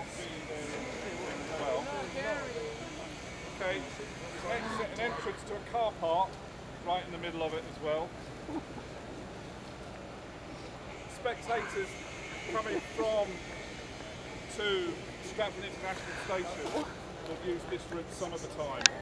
well. Okay, there's an entrance to a car park right in the middle of it as well. Spectators coming from to Stratford International Station will use this route some of the time.